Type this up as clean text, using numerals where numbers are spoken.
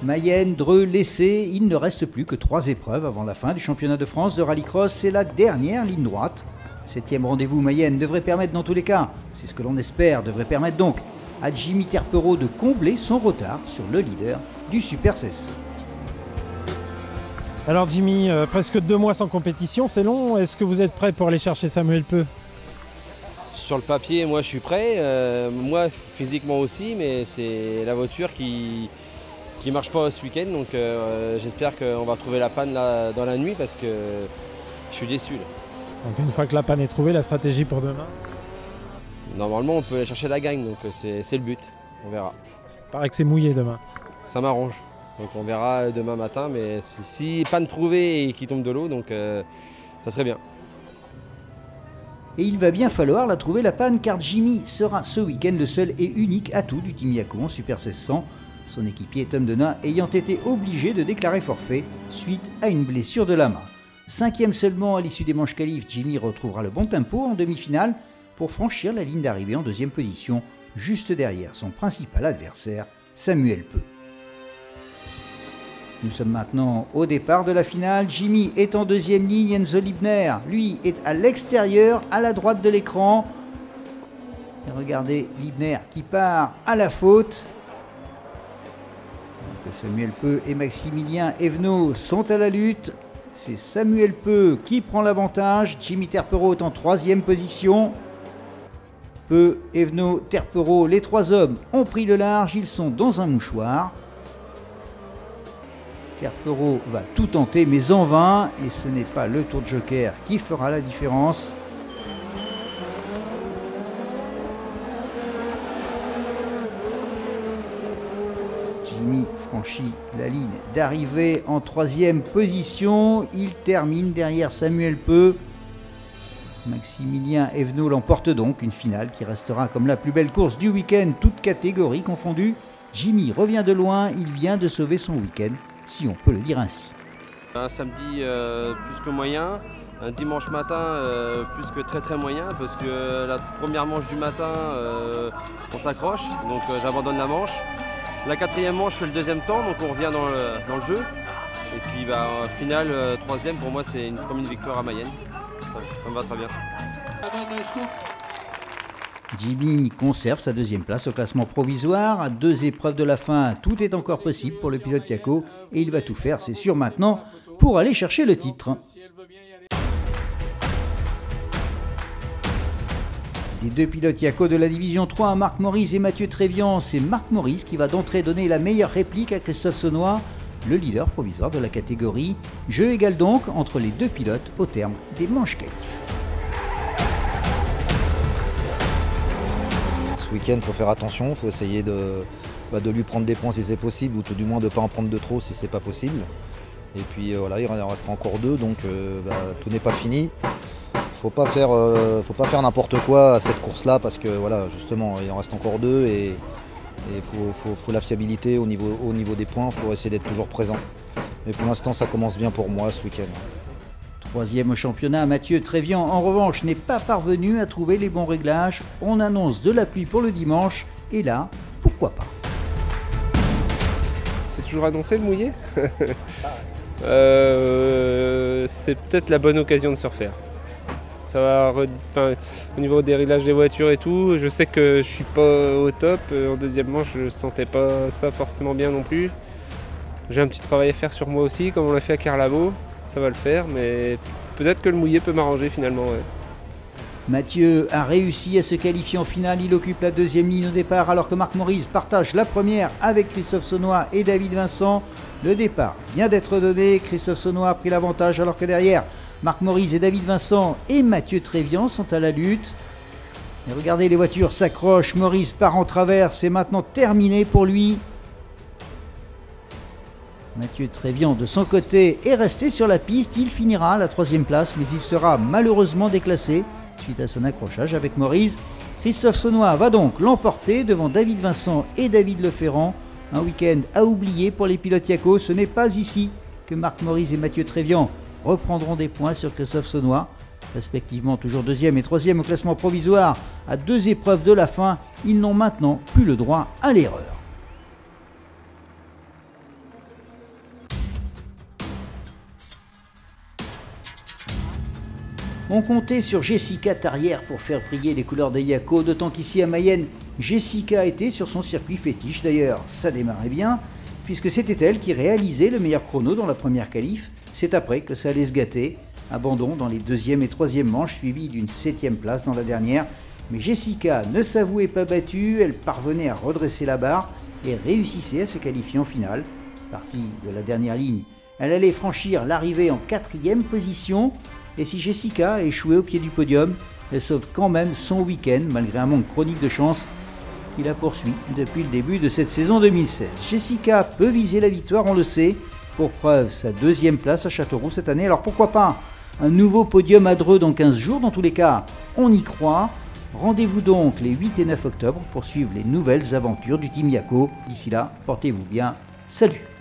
Mayenne, Dreux, Lessé, il ne reste plus que 3 épreuves avant la fin du championnat de France de rallycross. C'est la dernière ligne droite. 7e rendez-vous Mayenne devrait permettre dans tous les cas, c'est ce que l'on espère, devrait permettre donc à Jimmy Terpereau de combler son retard sur le leader du Super 16. Alors Jimmy, presque 2 mois sans compétition, c'est long. Est-ce que vous êtes prêt pour aller chercher Samuel Peu? Sur le papier, moi je suis prêt, moi physiquement aussi, mais c'est la voiture qui marche pas ce week-end, donc j'espère qu'on va trouver la panne là, dans la nuit parce que je suis déçu. Là. Donc une fois que la panne est trouvée, la stratégie pour demain? Normalement on peut aller chercher la gagne, donc c'est le but, on verra. Il paraît que c'est mouillé demain. Ça m'arrange, donc on verra demain matin, mais si panne trouvée et qu'il tombe de l'eau, donc ça serait bien. Et il va bien falloir la trouver la panne car Jimmy sera ce week-end le seul et unique atout du Team Yako en Super 1600. Son équipier Tom Donat ayant été obligé de déclarer forfait suite à une blessure de la main. 5e seulement à l'issue des manches qualifs, Jimmy retrouvera le bon tempo en demi-finale pour franchir la ligne d'arrivée en 2e position, juste derrière son principal adversaire, Samuel Peu. Nous sommes maintenant au départ de la finale. Jimmy est en 2e ligne, Enzo Libner, lui, est à l'extérieur, à la droite de l'écran. Et regardez Libner qui part à la faute. Donc Samuel Peu et Maximilien Evenot sont à la lutte. C'est Samuel Peu qui prend l'avantage. Jimmy Terpereau est en 3e position. Peu, Evenot, Terpereau, les 3 hommes ont pris le large. Ils sont dans un mouchoir. Terpereau va tout tenter, mais en vain, et ce n'est pas le tour de joker qui fera la différence. Jimmy franchit la ligne d'arrivée en 3e position. Il termine derrière Samuel Peu. Maximilien Evenot l'emporte donc, une finale qui restera comme la plus belle course du week-end, toutes catégories confondues. Jimmy revient de loin, il vient de sauver son week-end, si on peut le dire ainsi. Un samedi plus que moyen, un dimanche matin plus que très moyen parce que la première manche du matin on s'accroche, donc j'abandonne la manche. La 4e manche je fais le 2e temps, donc on revient dans le jeu. Et puis finale 3e pour moi c'est comme une victoire à Mayenne, ça me va très bien. Jimmy conserve sa 2e place au classement provisoire. À 2 épreuves de la fin, tout est encore possible pour le pilote Yako et il va tout faire, c'est sûr maintenant, pour aller chercher le titre. Des 2 pilotes Yako de la division 3, Marc Maurice et Mathieu Trévian, c'est Marc Maurice qui va d'entrée donner la meilleure réplique à Christophe Saunois, le leader provisoire de la catégorie. Jeu égal donc entre les 2 pilotes au terme des manches qualifs. Ce week-end, il faut faire attention, il faut essayer de lui prendre des points si c'est possible, ou tout du moins de ne pas en prendre de trop si c'est pas possible. Et puis voilà, il en restera encore 2, donc tout n'est pas fini. Faut pas faire n'importe quoi à cette course-là, parce que voilà, justement, il en reste encore 2 et faut la fiabilité au niveau des points, il faut essayer d'être toujours présent. Et pour l'instant, ça commence bien pour moi ce week-end. 3e au championnat, Mathieu Trévian en revanche n'est pas parvenu à trouver les bons réglages. On annonce de la pluie pour le dimanche et là, pourquoi pas. C'est toujours annoncé le mouillé. C'est peut-être la bonne occasion de se refaire. Ça va, au niveau des réglages des voitures et tout, je sais que je suis pas au top. En 2e manche, je sentais pas ça forcément bien non plus. J'ai un petit travail à faire sur moi aussi, comme on l'a fait à Carlabo. Ça va le faire, mais peut-être que le mouillé peut m'arranger finalement. Ouais. Mathieu a réussi à se qualifier en finale, il occupe la 2e ligne au départ alors que Marc Maurice partage la première avec Christophe Saunois et David Vincent. Le départ vient d'être donné, Christophe Saunois a pris l'avantage alors que derrière, Marc Maurice et David Vincent et Mathieu Trévian sont à la lutte. Et regardez, les voitures s'accrochent, Maurice part en travers, c'est maintenant terminé pour lui. Mathieu Trévian de son côté est resté sur la piste, il finira à la 3e place mais il sera malheureusement déclassé suite à son accrochage avec Maurice. Christophe Saunois va donc l'emporter devant David Vincent et David Leferrand. Un week-end à oublier pour les pilotes Yako, ce n'est pas ici que Marc Maurice et Mathieu Trévian reprendront des points sur Christophe Saunois. Respectivement toujours 2e et 3e au classement provisoire à 2 épreuves de la fin, ils n'ont maintenant plus le droit à l'erreur. On comptait sur Jessica Tarrière pour faire briller les couleurs de Yako, d'autant qu'ici à Mayenne, Jessica était sur son circuit fétiche. D'ailleurs, ça démarrait bien, puisque c'était elle qui réalisait le meilleur chrono dans la première qualif. C'est après que ça allait se gâter. Abandon dans les deuxième et troisième manches, suivi d'une 7e place dans la dernière. Mais Jessica ne s'avouait pas battue, elle parvenait à redresser la barre et réussissait à se qualifier en finale. Partie de la dernière ligne, elle allait franchir l'arrivée en 4e position. Et si Jessica a échoué au pied du podium, elle sauve quand même son week-end malgré un manque chronique de chance qui la poursuit depuis le début de cette saison 2016. Jessica peut viser la victoire, on le sait, pour preuve sa 2e place à Châteauroux cette année. Alors pourquoi pas un nouveau podium à Dreux dans 15 jours, dans tous les cas, on y croit. Rendez-vous donc les 8 et 9 octobre pour suivre les nouvelles aventures du Team Yako. D'ici là, portez-vous bien. Salut!